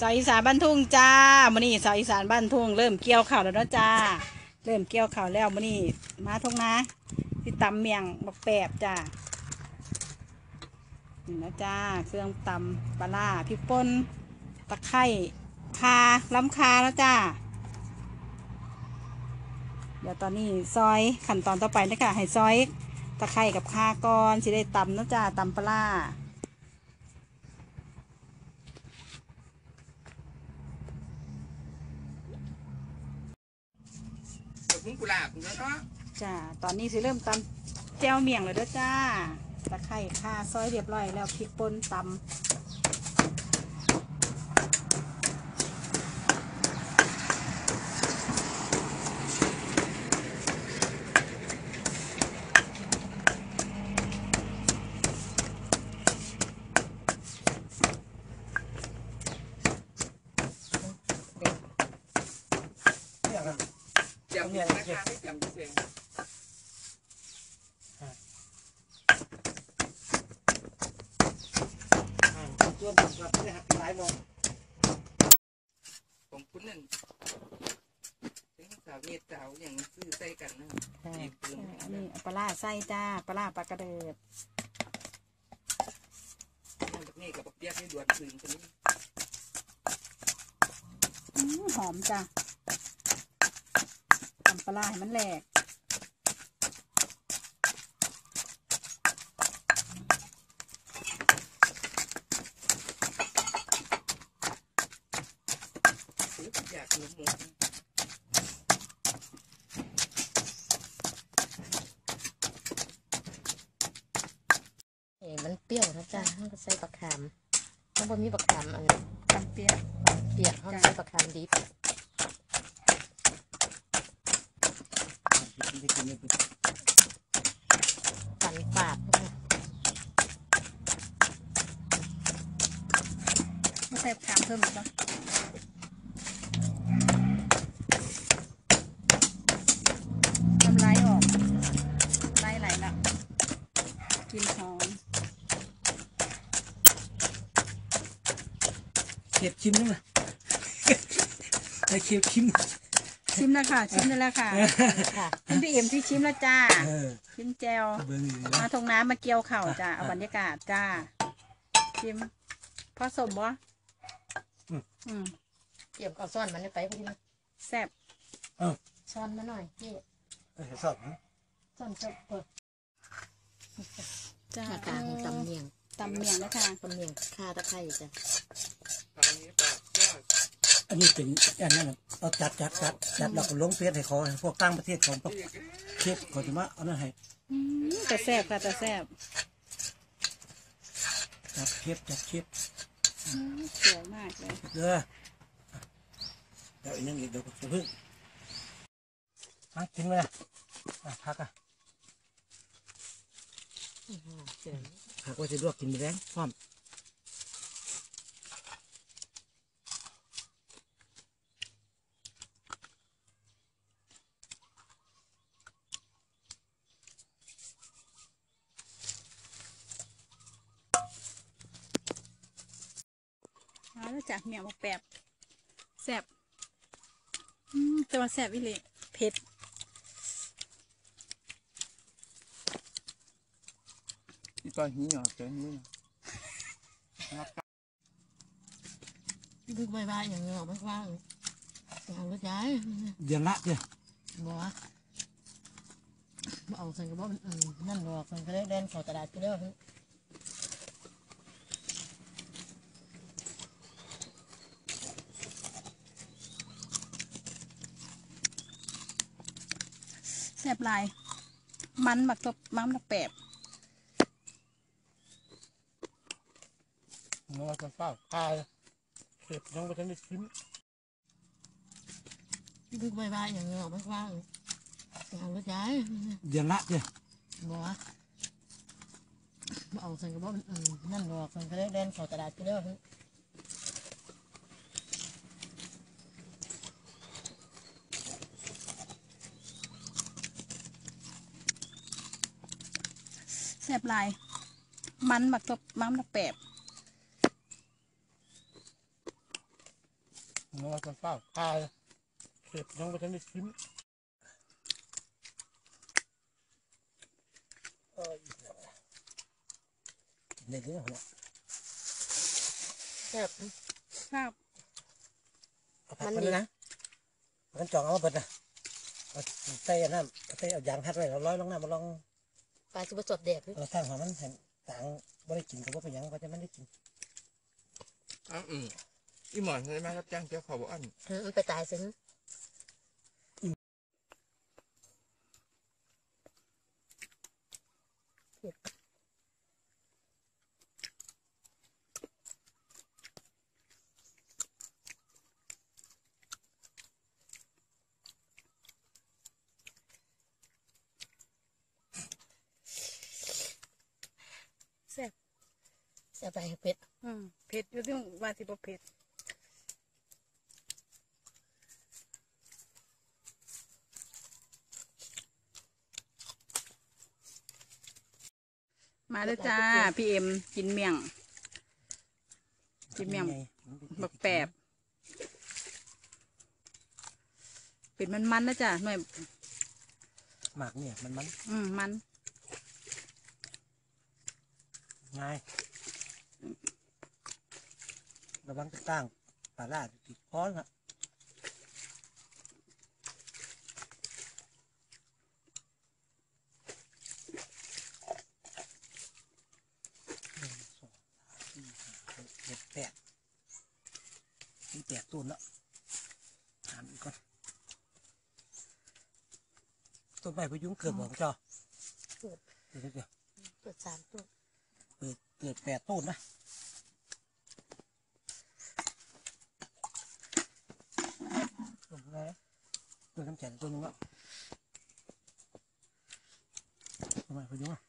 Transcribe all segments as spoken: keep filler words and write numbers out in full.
สาวอีสานบ้านทุ่งจ้ามื้อนี้สาวอีสานบ้านทุ่งเริ่มเกี่ยวข้าวแล้วเนาะจ้าเริ่มเกี่ยวข้าวแล้วมื้อนี้มาทุ่งนะที่ตำเมียงบักแปบจ้านี่นะจ้าเครื่องตำปลาร้าพริกป่นตะไคร้ข่าล้ำคาแล้วจ้าเดี๋ยวตอนนี้ซอยขั้นตอนต่อไปนะคะให้ซอยตะไคร้กับข่าก่อนสิได้ตำนะจ้าตำปลาร้ามุ้งกุหลาบเนาะจ้าตอนนี้สิเริ่มตำแจ่วเมี่ยงเลยเด้อจ้าตะไคร้ข่าซอยเรียบร้อยแล้วพริกป่นตำจำเนี่ยนะคะไม่จำเสียงส่วนผมครับได้หักหลายโมงผมคุณนั่นเป็นสาวเมียสาวอย่างซื้อใส่กันนะจีบปืนอันนี้ปลาร้าไส้จ้าปลาร้าปลากระเดิดนั่นแบบนี้กับเปียกให้ด่วนปืนคนนี้หอมจ้าทำปลาร้าให้มันแหลกอยากหมูหมูเอ๋มันเปรี้ยวนะจ๊ะห้องก็ใส่ปลาขามห้องบนมีปลาขามอันตำเปียกเปียกห้องใส่ปลาขามดิบฝันปาดไม่ใส่ขามเพิ่มหรือเปล่าทำลายออกไล่ไหลละกินหอมเขียบชิมด้วยนะไอเขียบชิมชิมแล้วค่ะชิมได้แล้วค่ะเป็นพี่เอ็มที่ชิมแล้วจ้าชิมแจวมาทงน้ำมาเกี่ยวเข่าจ้าเอาบรรยากาศจ้าชิมผสมบ่อืมเกี่ยวกับซ่อนมันไปพอดีนะแซ่บช้อนมาหน่อยพี่สอบซ่อนจะเปิดจ้าตาของตำเมียงตำเมียงนะคะตำเมียงข่าตะไคร้จ้ะตอนนี้ปากยากอันนี้เป็นอันนั้นเราจัดจัดจัดจัดเราก็ลงเฟซให้เขาพวกต่างประเทศของพวกเชฟเขาจะมาเอาหน้าให้แต่แซ่บค่ะแต่แซ่บจัดเชฟจัดเชฟสวยมากเลยเด้อเดี๋ยวอีกนิดเดี๋ยวจะพึ่งมากินไหมล่ะพักอ่ะพักว่าจะลวกกินแรงพร้อมแล้วจากเมียมาแปบแซ่บแต่ว่าแซ่บอีหลีเผ็ดอีตอนหิ้งหยอดเจอหิ้งดึกใบใบอย่างเงี้ยไม่ว่างเอารถย้ายเดี๋ยวละเดี๋ยวบอกว่าเอาสังกะบอกนั่นหรอกสังกะได้เล่นขอตลาดไปเด้อแซ่บลายมันหมักตบมันหมักแปบเราจะเฝ้าพายเก็บยังไม่ทันได้ชิมดึกใบใบอย่างเงี้ยไม่ว่างเอารถย้ายเดี๋ยวละเดี๋ยวบอกว่าเอาสังกะบอกนั่นหรอกสังกะได้เล่นขอตลาดไปเด้อแซ่บลายมันหมักตบมันหมักแปบน้องจะเฝ้าข้าเสร็จน้องไปทำได้ชิมเออในเรื่องเนี่ยแซ่บครับเอาผักมันนะมันจองเอาเบิดนะเอาใส่น้ำใส่เอายางทัดไว้เราร้อยลงน้ำมาลองปลาชิบะสดแดดเออสร้างหัวมันเห็นต่างไม่ได้กินก็ว่าเป็นยังก็จะไม่ได้กินอ้าวอืมอีหมอนใช่ไหมครับจ้างเจ้าเขาบอกอันเออมันไปตายซึ้งแซ่บแซ่บไปเผ็ดอืมเผ็ดอยู่ที่ว่าสิบ่เผ็ดมาเลยจ้าพี่เอ็มกินเมี่ยง กินเมี่ยงบักแปบเป็นมันๆนะจ้ะหน่อยหมากเนี่ยมันมันอืมมันง่ายระวังจะตั้งปลาล่าติดคอนะหนึ่งสองสี่ห้าหกเจ็ดแปดนี่แปดต้นแล้วถามอีกก่อนต้นไม้พยุงเกิดบอกเจ้าเกิดเดี๋ยวเดี๋ยวเกิดสามตัวเปิดเกิดแปดต้นนะต้นอะไรนะต้นน้ำแข็งต้นนึงแล้วทำไมพยุงอ่ะ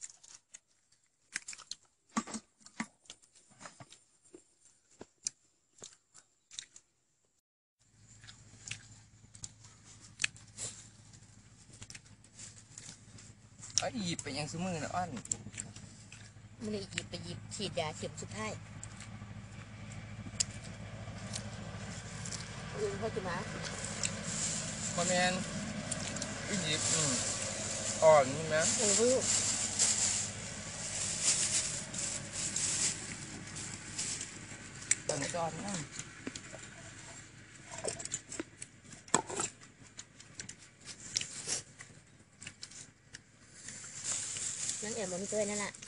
เอาอีหยิบไปยังซื้อมือนะอันมันเลยหยิบไปหยิบฉีดยาเข็มสุดท้ายอื่นเขาจะมาคอมเมนอีหยิบอืมอ่อนใช่ไหมโอ้โหตันจอนนั่นนั่นเอ๋มันเกินนั่นแหละ